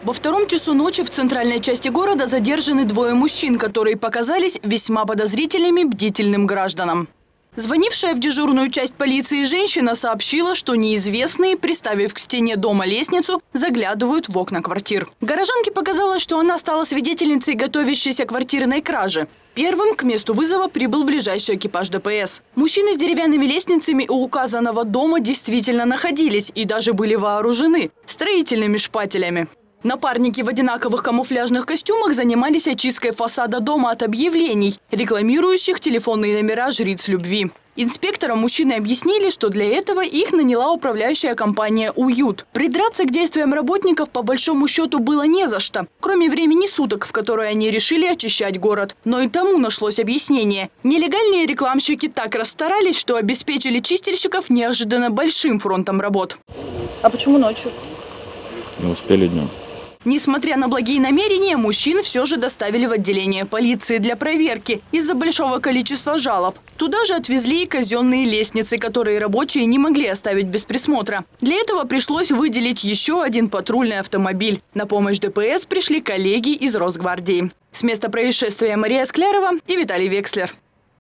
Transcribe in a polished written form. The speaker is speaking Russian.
Во 2 часу ночи в центральной части города задержаны 2 мужчин, которые показались весьма подозрительными бдительным гражданам. Звонившая в дежурную часть полиции женщина сообщила, что неизвестные, приставив к стене дома лестницу, заглядывают в окна квартир. Горожанке показалось, что она стала свидетельницей готовящейся квартирной кражи. Первым к месту вызова прибыл ближайший экипаж ДПС. Мужчины с деревянными лестницами у указанного дома действительно находились и даже были вооружены строительными шпателями. Напарники в одинаковых камуфляжных костюмах занимались очисткой фасада дома от объявлений, рекламирующих телефонные номера жриц любви. Инспекторам мужчины объяснили, что для этого их наняла управляющая компания «Уют». Придраться к действиям работников по большому счету было не за что, кроме времени суток, в которое они решили очищать город. Но и тому нашлось объяснение. Нелегальные рекламщики так расстарались, что обеспечили чистильщиков неожиданно большим фронтом работ. А почему ночью? Не успели днем. Несмотря на благие намерения, мужчин все же доставили в отделение полиции для проверки из-за большого количества жалоб. Туда же отвезли и казенные лестницы, которые рабочие не могли оставить без присмотра. Для этого пришлось выделить еще один патрульный автомобиль. На помощь ДПС пришли коллеги из Росгвардии. С места происшествия Мария Склярова и Виталий Векслер.